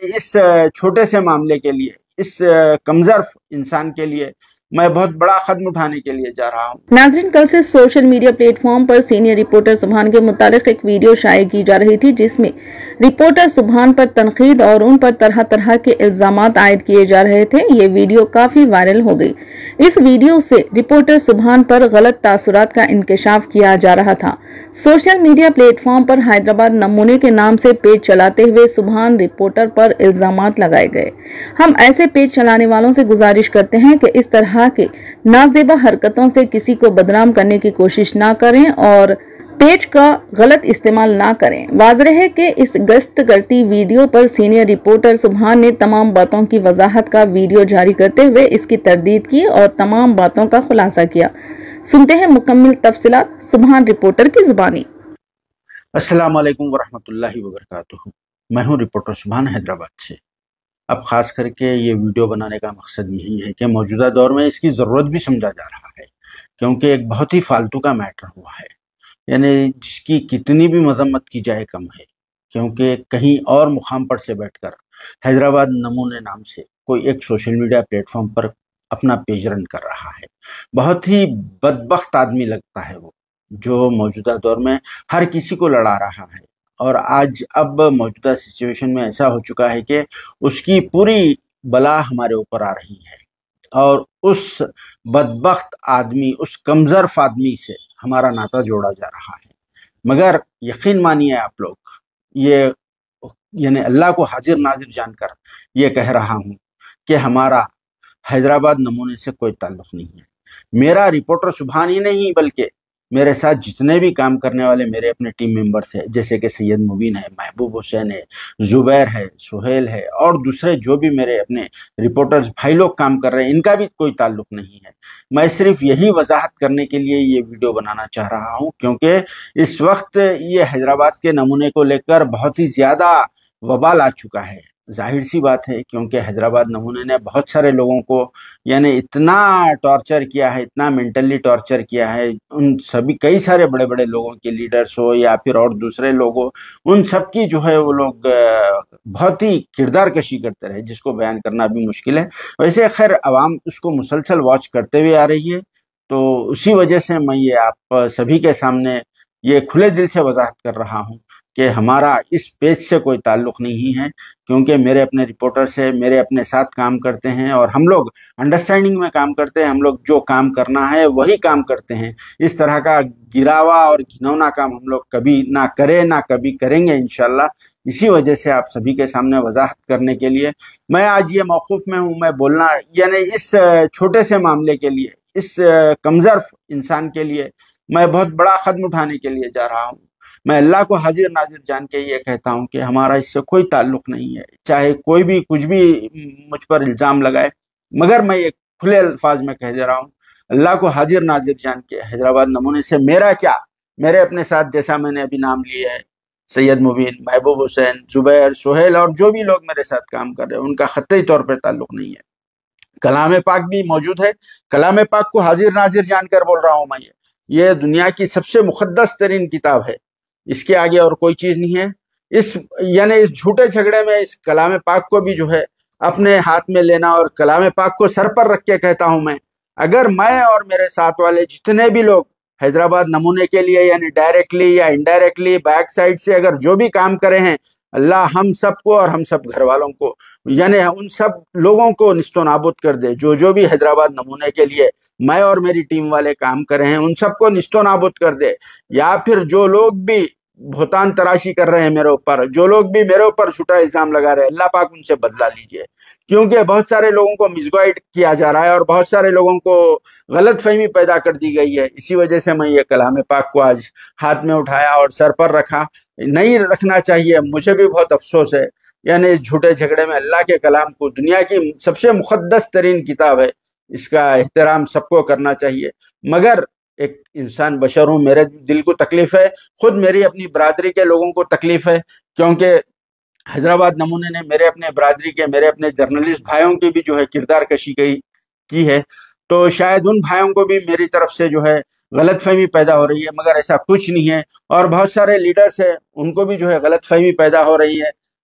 इस छोटे से मामले के लिए, इस कमजोर इंसान के लिए मैं बहुत बड़ा कदम उठाने के लिए जा रहा हूँ। नाज़रीन, कल से सोशल मीडिया प्लेटफॉर्म पर सीनियर रिपोर्टर सुभान के मुतालिक एक वीडियो शाये की जा रही थी, जिसमें रिपोर्टर सुभान पर तनकीद और उन पर तरह तरह के इल्जामात आयद किए जा रहे थे। ये वीडियो काफी वायरल हो गई। इस वीडियो से रिपोर्टर सुभान पर गलत तासुरात का इंकशाफ किया जा रहा था। सोशल मीडिया प्लेटफॉर्म पर हैदराबाद नमूने के नाम से पेज चलाते हुए सुभान रिपोर्टर पर इल्जामात लगाए गए। हम ऐसे पेज चलाने वालों से गुजारिश करते हैं कि इस तरह के नाजेबा हरकतों से किसी को बदनाम करने की कोशिश ना करें और पेज का गलत इस्तेमाल ना करें। वाज़ेह है कि इस गश्त करती वीडियो पर सीनियर रिपोर्टर सुभान ने तमाम बातों की वजाहत का वीडियो जारी करते हुए इसकी तरदीद की और तमाम बातों का खुलासा किया। सुनते हैं मुकम्मल तफसीलात सुभान रिपोर्टर की जुबानी। अस्सलाम वालेकुम वरहमतुल्लाहि वबरकातुहू। मैं हूँ रिपोर्टर सुभान हैदराबाद से। अब खास करके ये वीडियो बनाने का मकसद यही है कि मौजूदा दौर में इसकी ज़रूरत भी समझा जा रहा है, क्योंकि एक बहुत ही फालतू का मैटर हुआ है, यानी जिसकी कितनी भी मजम्मत की जाए कम है, क्योंकि कहीं और मुकाम पर से बैठकर हैदराबाद नमूने नाम से कोई एक सोशल मीडिया प्लेटफॉर्म पर अपना पेज रन कर रहा है। बहुत ही बदबख्त आदमी लगता है वो, जो मौजूदा दौर में हर किसी को लड़ा रहा है। और आज अब मौजूदा सिचुएशन में ऐसा हो चुका है कि उसकी पूरी बला हमारे ऊपर आ रही है और उस बदबख्त आदमी, उस कमजोर आदमी से हमारा नाता जोड़ा जा रहा है। मगर यकीन मानिए आप लोग, ये यानी अल्लाह को हाजिर नाजिर जानकर ये कह रहा हूँ कि हमारा हैदराबाद नमूने से कोई ताल्लुक नहीं है। मेरा रिपोर्टर सुभान ही नहीं, बल्कि मेरे साथ जितने भी काम करने वाले मेरे अपने टीम मेंबर्स हैं, जैसे कि सैयद मुबीन है, महबूब हुसैन है, जुबैर है, सुहेल है और दूसरे जो भी मेरे अपने रिपोर्टर्स भाई लोग काम कर रहे हैं, इनका भी कोई ताल्लुक नहीं है। मैं सिर्फ यही वजाहत करने के लिए ये वीडियो बनाना चाह रहा हूँ, क्योंकि इस वक्त ये हैदराबाद के नमूने को लेकर बहुत ही ज़्यादा वबाल आ चुका है। जाहिर सी बात है, क्योंकि हैदराबाद नमूने ने बहुत सारे लोगों को यानी इतना टॉर्चर किया है, इतना मेंटली टॉर्चर किया है। उन सभी कई सारे बड़े बड़े लोगों के लीडर्स हो या फिर और दूसरे लोग हो, उन सब की जो है वो लोग बहुत ही किरदार कशी करते रहे, जिसको बयान करना भी मुश्किल है। वैसे खैर आवाम उसको मुसलसल वॉच करते हुए आ रही है, तो उसी वजह से मैं ये आप सभी के सामने ये खुले दिल से वजाहत कर रहा हूँ कि हमारा इस पेज से कोई ताल्लुक नहीं है, क्योंकि मेरे अपने रिपोर्टर से मेरे अपने साथ काम करते हैं और हम लोग अंडरस्टैंडिंग में काम करते हैं। हम लोग जो काम करना है वही काम करते हैं। इस तरह का गिरावा और घिनौना काम हम लोग कभी ना करें, ना कभी करेंगे इंशाल्लाह। इसी वजह से आप सभी के सामने वजाहत करने के लिए मैं आज ये मौक़ूफ़ में हूँ। मैं बोलना यानी इस छोटे से मामले के लिए, इस कमज़ोर इंसान के लिए मैं बहुत बड़ा कदम उठाने के लिए जा रहा हूँ। मैं अल्लाह को हाजिर नाजिर जान के ये कहता हूँ कि हमारा इससे कोई ताल्लुक नहीं है, चाहे कोई भी कुछ भी मुझ पर इल्ज़ाम लगाए। मगर मैं ये खुले अल्फाज में कह दे रहा हूँ, अल्लाह को हाजिर नाजिर जान के हैदराबाद नमूने से मेरा क्या, मेरे अपने साथ जैसा मैंने अभी नाम लिए है, सैयद मुबीन, महबूब हुसैन, जुबैर, सुहेल और जो भी लोग मेरे साथ काम कर रहे हैं, उनका ख़त्ती तौर पर ताल्लुक नहीं है। कलाम पाक भी मौजूद है। कलाम पाक को हाजिर नाजिर जानकर बोल रहा हूँ मैं, ये दुनिया की सबसे मुक़द्दस तरीन किताब है, इसके आगे और कोई चीज नहीं है। इस यानी इस झूठे झगड़े में इस कलाम पाक को भी जो है अपने हाथ में लेना और कलाम पाक को सर पर रख के कहता हूं मैं, अगर मैं और मेरे साथ वाले जितने भी लोग हैदराबाद नमूने के लिए यानी डायरेक्टली या इनडायरेक्टली बैक साइड से अगर जो भी काम करे हैं, अल्लाह हम सबको और हम सब घर वालों को यानी उन सब लोगों को निस्तो नाबूद कर दे। जो भी हैदराबाद नमूने के लिए मैं और मेरी टीम वाले काम कर रहे हैं, उन सबको निस्तो नाबूद कर दे। या फिर जो लोग भी भुतान तराशी कर रहे हैं मेरे ऊपर, जो लोग भी मेरे ऊपर झूठा इल्जाम लगा रहे हैं, अल्लाह पाक उनसे बदला लीजिए, क्योंकि बहुत सारे लोगों को मिसगाइड किया जा रहा है और बहुत सारे लोगों को गलत फहमी पैदा कर दी गई है। इसी वजह से मैं ये कलाम पाक को आज हाथ में उठाया और सर पर रखा। नहीं रखना चाहिए, मुझे भी बहुत अफसोस है। यानी इस झूठे झगड़े में अल्लाह के कलाम को, दुनिया की सबसे मुक़द्दस तरीन किताब है, इसका एहतराम सबको करना चाहिए। मगर एक इंसान बशर हूँ, मेरे दिल को तकलीफ है, खुद मेरी अपनी बरादरी के लोगों को तकलीफ है, क्योंकि हैदराबाद नमूने ने मेरे अपने बरादरी के, मेरे अपने जर्नलिस्ट भाइयों की भी जो है किरदार कशी की है। तो शायद उन भाइयों को भी मेरी तरफ से जो है गलत फहमी पैदा हो रही है, मगर ऐसा कुछ नहीं है। और बहुत सारे लीडर्स हैं, उनको भी जो है गलत फहमी पैदा हो रही है,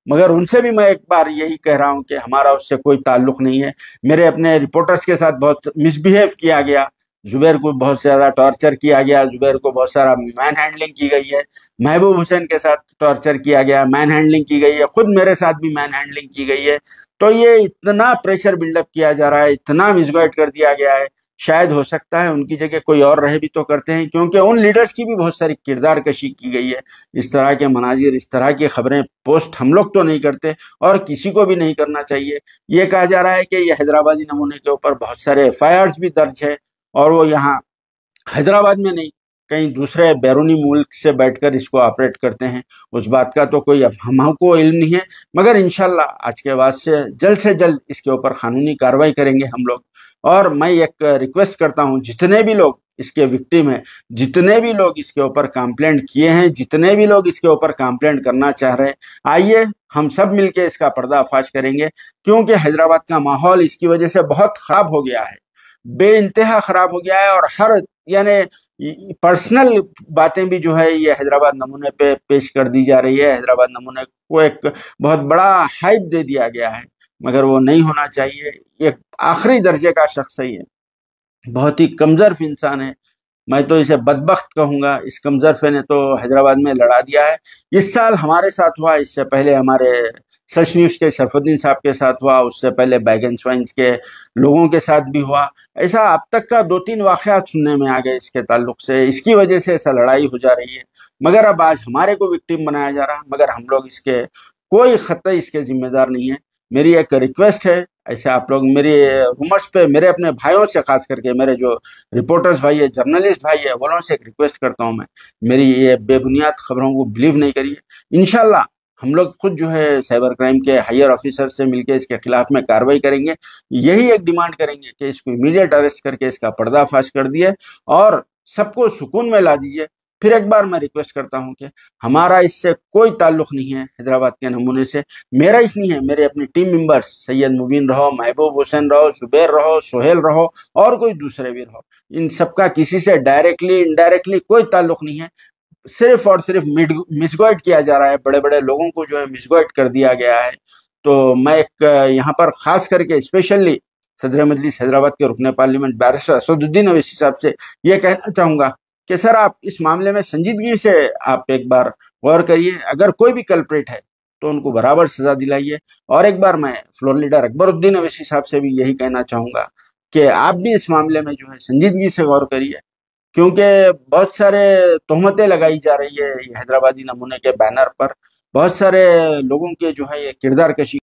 मगर उनसे भी मैं एक बार यही कह रहा हूं कि हमारा उससे कोई ताल्लुक नहीं है। मेरे अपने रिपोर्टर्स के साथ बहुत मिसबिहेव किया गया, जुबैर को बहुत ज़्यादा टॉर्चर किया गया, जुबैर को बहुत सारा मैन हैंडलिंग की गई है, महबूब हुसैन के साथ टॉर्चर किया गया, मैन हैंडलिंग की गई है, खुद मेरे साथ भी मैन हैंडलिंग की गई है। तो ये इतना प्रेशर बिल्डअप किया जा रहा है, इतना मिसगाइड कर दिया गया है। शायद हो सकता है उनकी जगह कोई और रहे भी तो करते हैं, क्योंकि उन लीडर्स की भी बहुत सारी किरदार कशी की गई है। इस तरह के मनाजिर, इस तरह की खबरें पोस्ट हम लोग तो नहीं करते और किसी को भी नहीं करना चाहिए। ये कहा जा रहा है कि ये हैदराबादी नमूने के ऊपर बहुत सारे एफआईआर्स भी दर्ज है और वो यहाँ हैदराबाद में नहीं, कहीं दूसरे बैरूनी मुल्क से बैठकर इसको ऑपरेट करते हैं। उस बात का तो कोई अब हमको इल्म नहीं है, मगर इंशाल्लाह आज के बाद से जल्द इसके ऊपर कानूनी कार्रवाई करेंगे हम लोग। और मैं एक रिक्वेस्ट करता हूं, जितने भी लोग इसके विक्टिम हैं, जितने भी लोग इसके ऊपर कंप्लेंट किए हैं, जितने भी लोग इसके ऊपर कंप्लेंट करना चाह रहे हैं, आइए हम सब मिलके इसका पर्दाफाश करेंगे। क्योंकि हैदराबाद का माहौल इसकी वजह से बहुत खराब हो गया है, बेइंतहा खराब हो गया है। और हर यानी पर्सनल बातें भी जो है ये हैदराबाद नमूने पे पेश कर दी जा रही है। हैदराबाद नमूने को एक बहुत बड़ा हाइप दे दिया गया है, मगर वो नहीं होना चाहिए। एक आखिरी दर्जे का शख्स है, ये बहुत ही कमजोर इंसान है। मैं तो इसे बदबख्त कहूंगा। इस कमजरफे ने तो हैदराबाद में लड़ा दिया है। इस साल हमारे साथ हुआ, इससे पहले हमारे सच न्यूज के शरफुद्दीन साहब के साथ हुआ, उससे पहले बैगन स्वाइंस के लोगों के साथ भी हुआ। ऐसा अब तक का 2-3 वाकयात सुनने में आ गए इसके ताल्लुक से। इसकी वजह से ऐसा लड़ाई हो जा रही है, मगर अब आज हमारे को विक्टिम बनाया जा रहा, मगर हम लोग इसके कोई खतई इसके जिम्मेदार नहीं है। मेरी एक रिक्वेस्ट है, ऐसे आप लोग मेरे रूमर्स पे, मेरे अपने भाइयों से, खास करके मेरे जो रिपोर्टर्स भाई है, जर्नलिस्ट भाई है, वो लोगों से एक रिक्वेस्ट करता हूं मैं, मेरी ये बेबुनियाद खबरों को बिलीव नहीं करिए। इंशाल्लाह हम लोग खुद जो है साइबर क्राइम के हायर ऑफिसर से मिलकर इसके खिलाफ में कार्रवाई करेंगे। यही एक डिमांड करेंगे कि इसको इमीडिएट अरेस्ट करके इसका पर्दाफाश कर दिए और सबको सुकून में ला दीजिए। फिर एक बार मैं रिक्वेस्ट करता हूं कि हमारा इससे कोई ताल्लुक नहीं है, हैदराबाद के नमूने से। मेरा इस नहीं है, मेरे अपने टीम मेंबर्स सैयद मुबीन रहो, महबूब हुसैन रहो, जुबैर रहो, सोहेल रहो और कोई दूसरे भी रहो, इन सबका किसी से डायरेक्टली इनडायरेक्टली कोई ताल्लुक नहीं है। सिर्फ और सिर्फ मिसगाइड किया जा रहा है, बड़े बड़े लोगों को जो है मिसगाइड कर दिया गया है। तो मैं एक यहाँ पर खास करके स्पेशली सदर मजलिस हैदराबाद के रुकने पार्लियामेंट बैरिस्टर असदुद्दीन अवैसी साहब से ये कहना चाहूंगा कि सर आप इस मामले में संजीदगी से आप एक बार गौर करिए। अगर कोई भी कल्प्रेट है तो उनको बराबर सजा दिलाइए। और एक बार मैं फ्लोर लीडर अकबरुद्दीन अवैसी साहब से भी यही कहना चाहूंगा कि आप भी इस मामले में जो है संजीदगी से गौर करिए, क्योंकि बहुत सारे तोहमतें लगाई जा रही है ये हैदराबादी नमूने के बैनर पर। बहुत सारे लोगों के जो है ये किरदार कशी